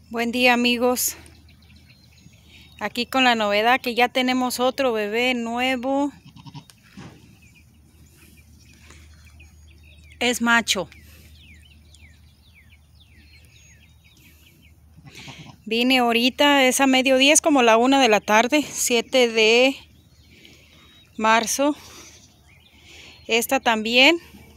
Buen día, amigos. Aquí con la novedad que ya tenemos otro bebé nuevo. Es macho. Vine ahorita, es a mediodía, es como la 1 de la tarde, 7 de marzo. Esta también.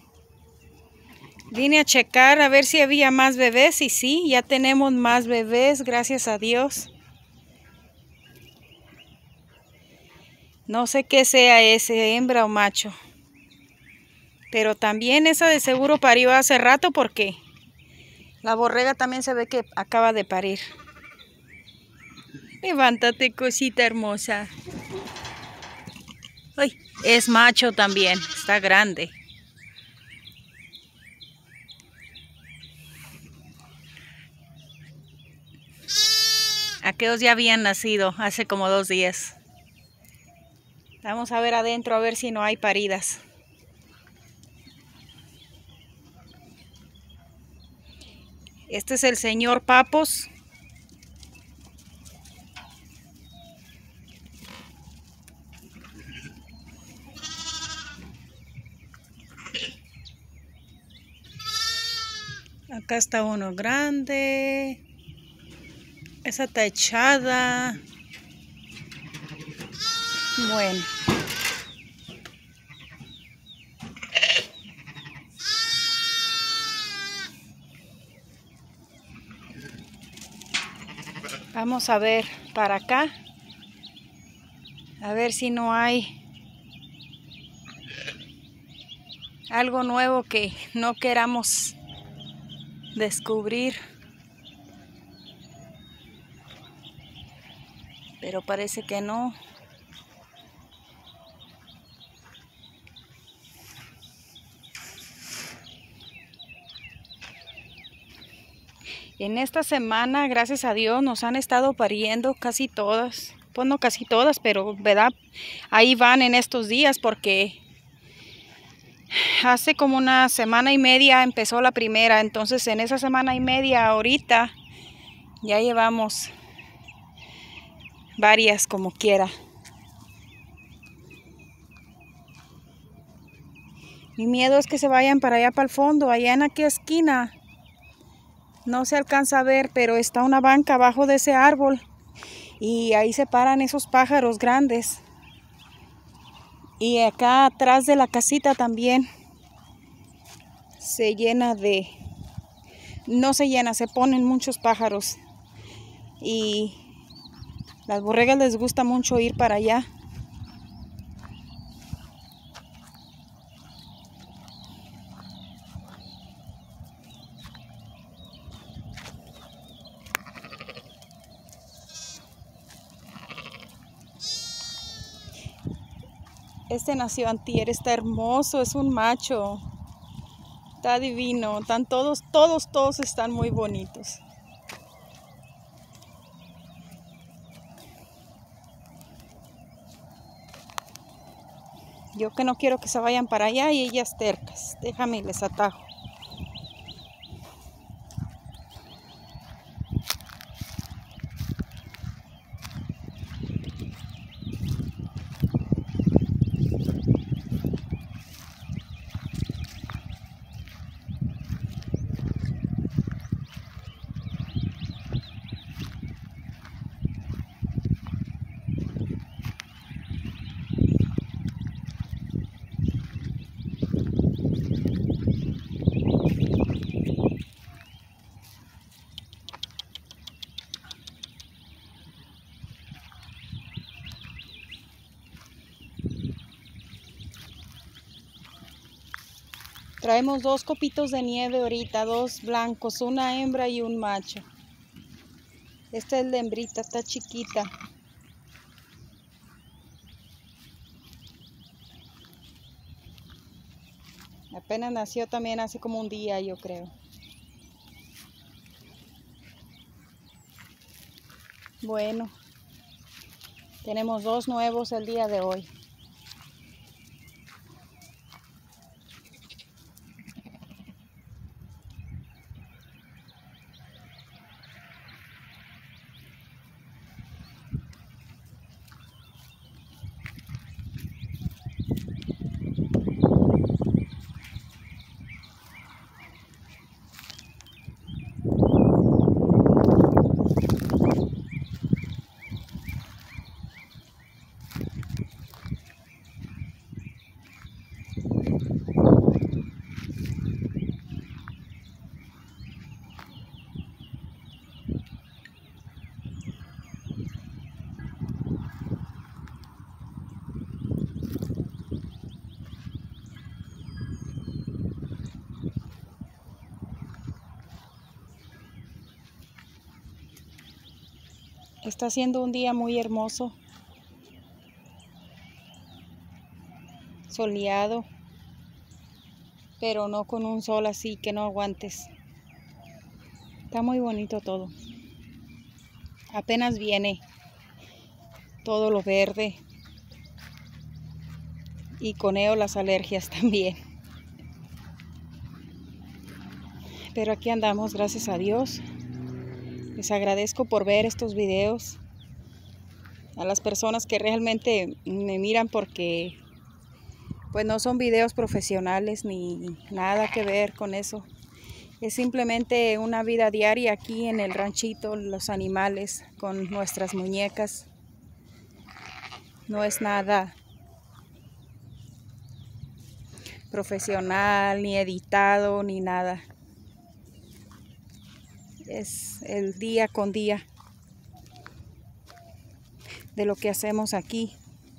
Vine a checar a ver si había más bebés y sí, ya tenemos más bebés, gracias a Dios. No sé qué sea ese, hembra o macho. Pero también esa de seguro parió hace rato porque la borrega también se ve que acaba de parir. Levántate, cosita hermosa. Ay, es macho también, está grande. Aquellos ya habían nacido hace como 2 días. Vamos a ver adentro a ver si no hay paridas. Este es el señor Papos. Acá está uno grande. Esa está echada. Bueno. Vamos a ver para acá. A ver si no hay algo nuevo que no queramos descubrir. Pero parece que no. En esta semana, gracias a Dios, nos han estado pariendo casi todas. Pues no casi todas, pero ¿verdad? Ahí van en estos días porque hace como una semana y media empezó la primera. Entonces en esa semana y media ahorita ya llevamos varias como quiera. Mi miedo es que se vayan para allá para el fondo, allá en aquella esquina. No se alcanza a ver, pero está una banca abajo de ese árbol. Y ahí se paran esos pájaros grandes. Y acá atrás de la casita también se llena de... No se llena, se ponen muchos pájaros. Y las borregas les gusta mucho ir para allá. Este nació antier, está hermoso, es un macho. Está divino, están todos están muy bonitos. Yo que no quiero que se vayan para allá y ellas tercas. Déjame y les atajo. Traemos 2 copitos de nieve ahorita, 2 blancos, una hembra y un macho. Esta es la hembrita, está chiquita. Apenas nació también hace como un día, yo creo. Bueno, tenemos 2 nuevos el día de hoy. Está siendo un día muy hermoso, soleado, pero no con un sol así que no aguantes. Está muy bonito todo. Apenas viene todo lo verde y con ello las alergias también. Pero aquí andamos, gracias a Dios. Les agradezco por ver estos videos. A las personas que realmente me miran, porque pues no son videos profesionales ni nada que ver con eso. Es simplemente una vida diaria aquí en el ranchito, los animales con nuestras muñecas. No es nada profesional, ni editado, ni nada. Es el día con día de lo que hacemos aquí.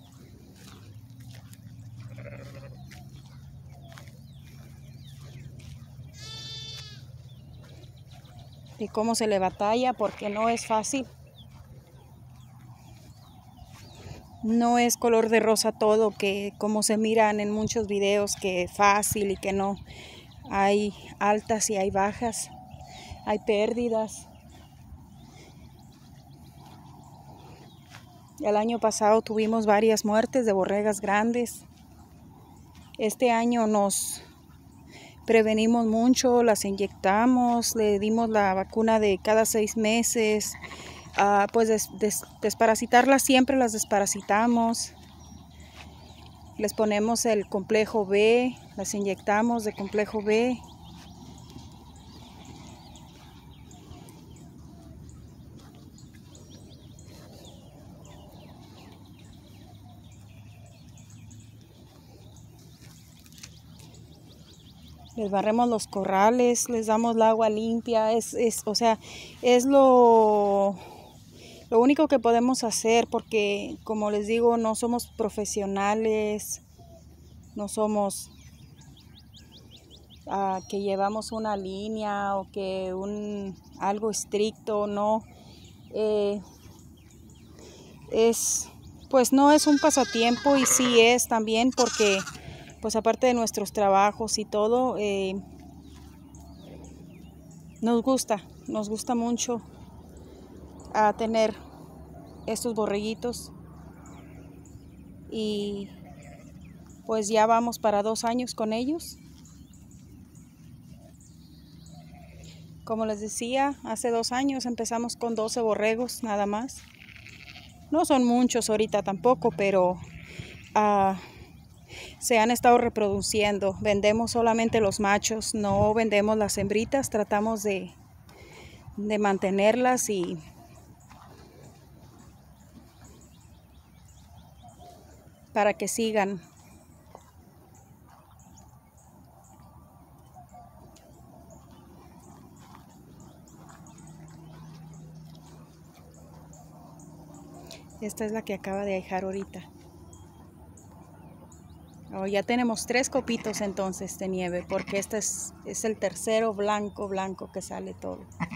Y cómo se le batalla, porque no es fácil. No es color de rosa todo, que como se miran en muchos videos, que fácil y que no. Hay altas y hay bajas, hay pérdidas. El año pasado tuvimos varias muertes de borregas grandes. Este año nos prevenimos mucho, las inyectamos, le dimos la vacuna de cada 6 meses. Pues desparasitarlas siempre las desparasitamos. Les ponemos el complejo B, las inyectamos de complejo B. Les barremos los corrales, les damos el agua limpia. O sea, es lo único que podemos hacer, porque como les digo, no somos profesionales, no somos que llevamos una línea o que algo estricto, no. Pues no es un pasatiempo, y sí es también, porque pues aparte de nuestros trabajos y todo, nos gusta mucho tener estos borreguitos. Y pues ya vamos para 2 años con ellos. Como les decía, hace 2 años empezamos con 12 borregos nada más. No son muchos ahorita tampoco, pero se han estado reproduciendo. Vendemos solamente los machos, no vendemos las hembritas. Tratamos de mantenerlas y para que sigan. Esta es la que acaba de ahijar ahorita. Ya tenemos 3 copitos entonces de nieve, porque este es el tercero blanco que sale todo.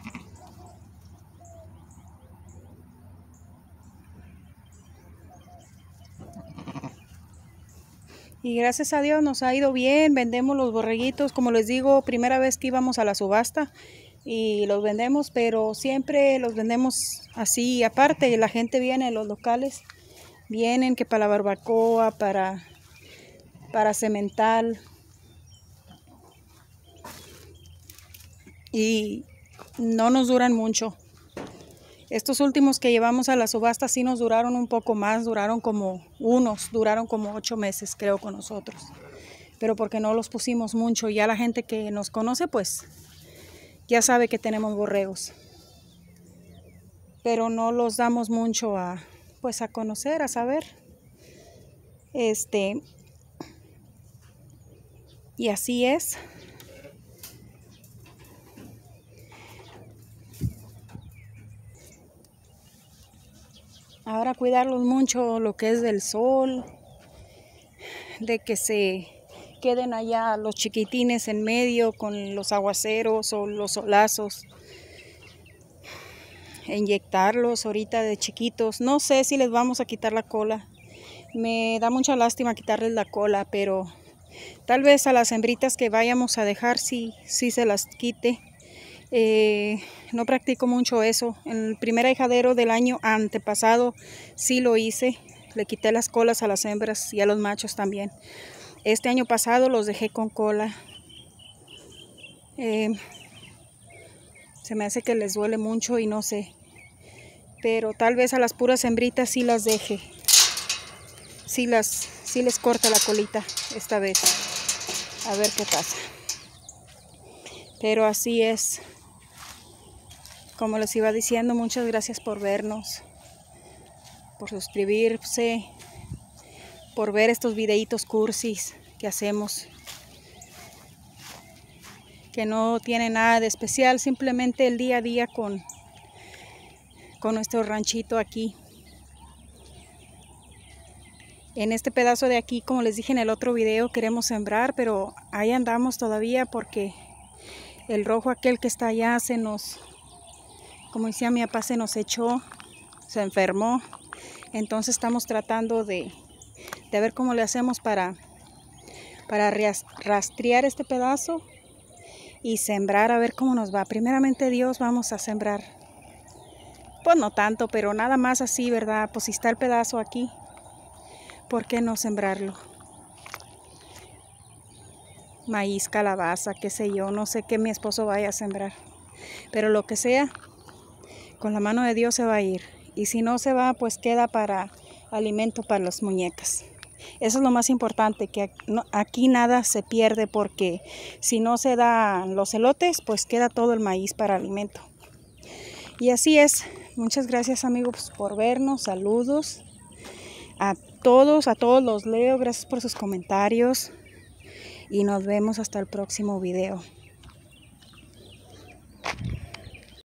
Y gracias a Dios nos ha ido bien, vendemos los borreguitos, como les digo, primera vez que íbamos a la subasta y los vendemos, pero siempre los vendemos así aparte. La gente viene, los locales vienen que para la barbacoa, para cemental, y no nos duran mucho. Estos últimos que llevamos a la subasta sí nos duraron un poco más, duraron como 8 meses creo con nosotros, pero porque no los pusimos mucho. Ya la gente que nos conoce pues ya sabe que tenemos borregos, pero no los damos mucho a conocer, a saber. Y así es. Ahora cuidarlos mucho, lo que es del sol, de que se queden allá los chiquitines en medio con los aguaceros o los solazos. inyectarlos ahorita de chiquitos. No sé si les vamos a quitar la cola. Me da mucha lástima quitarles la cola, pero tal vez a las hembritas que vayamos a dejar sí se las quite. No practico mucho eso. En el primer ahijadero del año antepasado sí lo hice. Le quité las colas a las hembras y a los machos también. Este año pasado los dejé con cola. Se me hace que les duele mucho y no sé. Pero tal vez a las puras hembritas sí las deje. Sí les corta la colita esta vez. A ver qué pasa. Pero así es. Como les iba diciendo, muchas gracias por vernos, por suscribirse, por ver estos videitos cursis que hacemos, que no tiene nada de especial, simplemente el día a día con nuestro ranchito aquí. En este pedazo de aquí, como les dije en el otro video, queremos sembrar, pero ahí andamos todavía porque el rojo aquel que está allá como decía mi papá, se nos echó, se enfermó. Entonces estamos tratando de ver cómo le hacemos para rastrear este pedazo y sembrar, a ver cómo nos va. Primeramente Dios, vamos a sembrar. Pues no tanto, pero nada más así, ¿verdad? Pues si está el pedazo aquí, ¿por qué no sembrarlo? Maíz, calabaza, qué sé yo, no sé qué mi esposo vaya a sembrar. Pero lo que sea, con la mano de Dios se va a ir. Y si no se va, pues queda para alimento para las muñecas. Eso es lo más importante, que aquí nada se pierde, porque si no se dan los elotes, pues queda todo el maíz para alimento. Y así es. Muchas gracias, amigos, por vernos. Saludos a todos los leo. Gracias por sus comentarios. Y nos vemos hasta el próximo video.